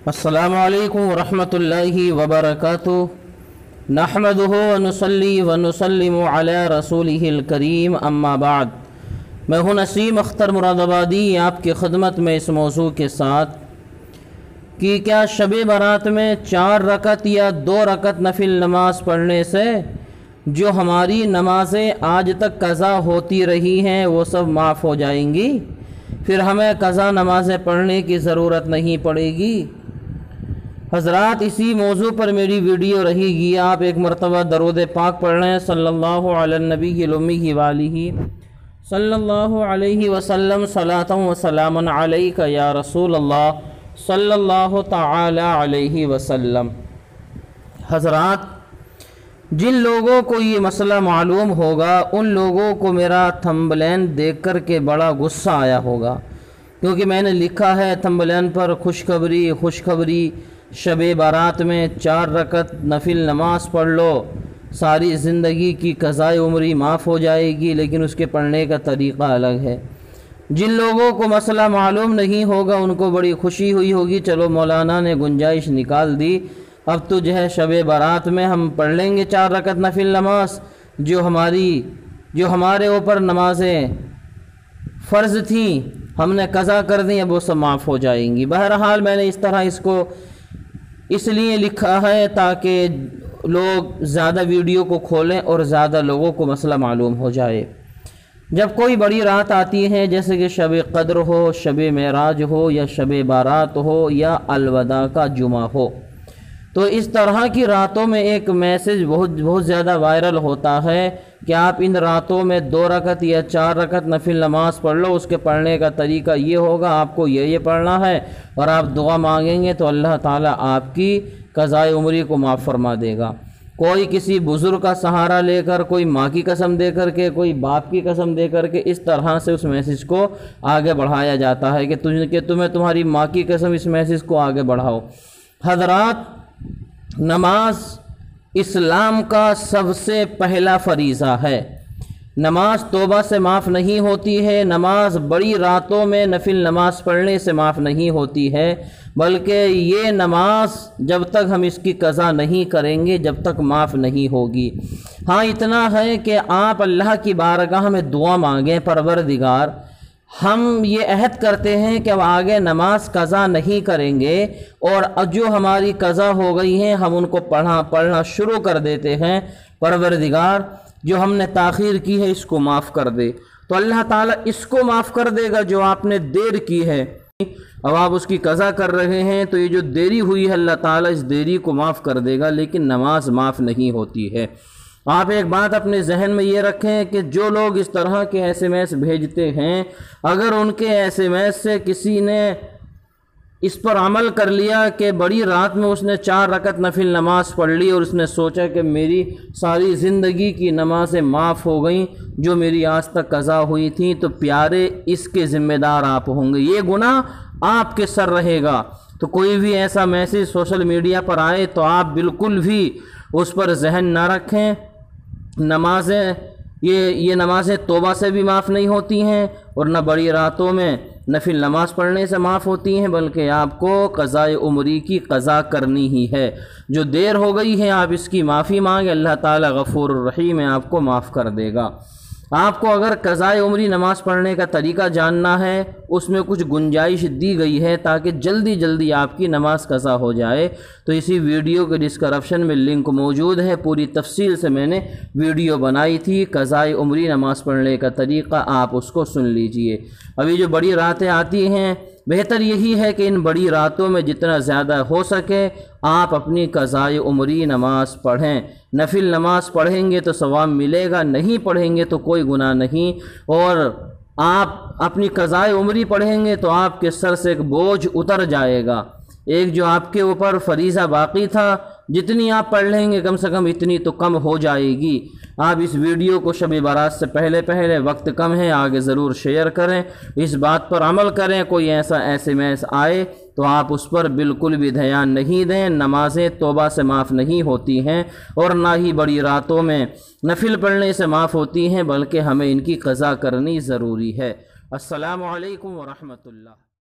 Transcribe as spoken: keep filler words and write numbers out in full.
अस्सलामु अलैकुम वरहमतुल्लाहि वबरकातुहु नहमदुहु व नुसल्ली व नुसल्लिमु अला रसूलिहिल करीम अम्मा बाद। मैं हूँ नसीम अख्तर मुरादाबादी आपकी खिदमत में इस मौजू के साथ कि क्या शब बारात में चार रकत या दो रकत नफिल नमाज पढ़ने से जो हमारी नमाज़ें आज तक कज़ा होती रही हैं वो सब माफ़ हो जाएंगी, फिर हमें कज़ा नमाज़ें पढ़ने की ज़रूरत नहीं पड़ेगी। हज़रात, इसी मौजू पर मेरी वीडियो रहेगी। आप एक मरतबा दरूद पाक पढ़ रहे हैं सल्लल्लाहु अला नबील उम्मी व आलिहि सल्लल्लाहु अलैहि वसल्लम सलातन व सलामन अलैका या रसूल अल्लाह सल्लल्लाहु तआला अलैहि वसल्लम। हज़रात, जिन लोगों को ये मसला मालूम होगा उन लोगों को मेरा थंबनेल देख कर के बड़ा गुस्सा आया होगा, क्योंकि मैंने लिखा है थंबनेल पर खुशखबरी खुशखबरी शब बारात में चार रकत नफिल नमाज पढ़ लो, सारी ज़िंदगी की क़ज़ाए उम्री माफ़ हो जाएगी। लेकिन उसके पढ़ने का तरीक़ा अलग है। जिन लोगों को मसला मालूम नहीं होगा उनको बड़ी खुशी हुई होगी, चलो मौलाना ने गुंजाइश निकाल दी, अब तो जो है शब बारात में हम पढ़ लेंगे चार रकत नफिल नमाज, जो हमारी जो हमारे ऊपर नमाज़ें फ़र्ज़ थीं हमने कज़ा कर दी, अब वो सब माफ़ हो जाएंगी। बहरहाल मैंने इस तरह इसको इसलिए लिखा है ताकि लोग ज़्यादा वीडियो को खोलें और ज़्यादा लोगों को मसला मालूम हो जाए। जब कोई बड़ी रात आती है, जैसे कि शब क़द्र हो, शब मेराज हो, या शब बारात हो, या अलवदा का जुमा हो, तो इस तरह की रातों में एक मैसेज बहुत बहुत ज़्यादा वायरल होता है कि आप इन रातों में दो रकत या चार रकत नफिल नमाज पढ़ लो। उसके पढ़ने का तरीका ये होगा, आपको ये ये पढ़ना है और आप दुआ मांगेंगे तो अल्लाह ताला आपकी क़ज़ाए उम्री को माफ़ फरमा देगा। कोई किसी बुज़ुर्ग का सहारा लेकर, कोई माँ की कसम दे करके, कोई बाप की कसम दे करके, इस तरह से उस मैसेज को आगे बढ़ाया जाता है कि तुझे कि तुम्हें तुम्हारी माँ की कसम, इस मैसेज को आगे बढ़ाओ। हज़रात, नमाज इस्लाम का सबसे पहला फरीज़ा है। नमाज तौबा से माफ़ नहीं होती है, नमाज बड़ी रातों में नफिल नमाज पढ़ने से माफ़ नहीं होती है, बल्कि ये नमाज जब तक हम इसकी क़ज़ा नहीं करेंगे जब तक माफ़ नहीं होगी। हाँ, इतना है कि आप अल्लाह की बारगाह में दुआ मांगें, परवरदिगार हम ये अहद करते हैं कि अब आगे नमाज क़ज़ा नहीं करेंगे और जो हमारी क़ज़ा हो गई हैं हम उनको पढ़ा पढ़ना शुरू कर देते हैं। परवरदिगार, जो हमने ताख़ीर की है इसको माफ़ कर दे, तो अल्लाह ताला इसको माफ़ कर देगा जो आपने देर की है। अब आप उसकी क़ज़ा कर रहे हैं तो ये जो देरी हुई है अल्लाह ताला इस देरी को माफ़ कर देगा, लेकिन नमाज माफ़ नहीं होती है। आप एक बात अपने जहन में ये रखें कि जो लोग इस तरह के एस एम एस भेजते हैं, अगर उनके एस एम एस से किसी ने इस पर अमल कर लिया कि बड़ी रात में उसने चार रकत नफिल नमाज पढ़ ली और उसने सोचा कि मेरी सारी ज़िंदगी की नमाज़ें माफ़ हो गई जो मेरी आज तक क़ज़ा हुई थी, तो प्यारे इसके ज़िम्मेदार आप होंगे, ये गुनाह आपके सर रहेगा। तो कोई भी ऐसा मैसेज सोशल मीडिया पर आए तो आप बिल्कुल भी उस पर जहन ना रखें। नमाज़ें ये ये नमाज़ें तौबा से भी माफ़ नहीं होती हैं और न बड़ी रातों में नफिल नमाज पढ़ने से माफ़ होती हैं, बल्कि आपको क़ज़ाए उम्री की क़ज़ा करनी ही है। जो देर हो गई है आप इसकी माफ़ी मांगे, अल्लाह ताला गफ़ूर रहीम है, आपको माफ़ कर देगा। आपको अगर क़ज़ाए उम्री नमाज़ पढ़ने का तरीका जानना है, उसमें कुछ गुंजाइश दी गई है ताकि जल्दी जल्दी आपकी नमाज क़ज़ा हो जाए, तो इसी वीडियो के डिस्क्रिप्शन में लिंक मौजूद है। पूरी तफसील से मैंने वीडियो बनाई थी, क़ज़ाए उम्री नमाज़ पढ़ने का तरीका, आप उसको सुन लीजिए। अभी जो बड़ी रातें आती हैं, बेहतर यही है कि इन बड़ी रातों में जितना ज़्यादा हो सके आप अपनी क़ज़ाए उम्री नमाज पढ़ें। नफिल नमाज पढ़ेंगे तो सवाब मिलेगा, नहीं पढ़ेंगे तो कोई गुनाह नहीं। और आप अपनी क़ज़ाए उम्री पढ़ेंगे तो आपके सर से एक बोझ उतर जाएगा। एक जो आपके ऊपर फरीज़ा बाकी था, जितनी आप पढ़ लेंगे कम से कम इतनी तो कम हो जाएगी। आप इस वीडियो को शब बारात से पहले पहले, वक्त कम है, आगे ज़रूर शेयर करें, इस बात पर अमल करें। कोई ऐसा एस एम एस आए तो आप उस पर बिल्कुल भी ध्यान नहीं दें। नमाज़ें तौबा से माफ़ नहीं होती हैं और ना ही बड़ी रातों में नफिल पढ़ने से माफ़ होती हैं, बल्कि हमें इनकी क़ज़ा करनी ज़रूरी है। अस्सलामु अलैकुम व रहमतुल्लाह।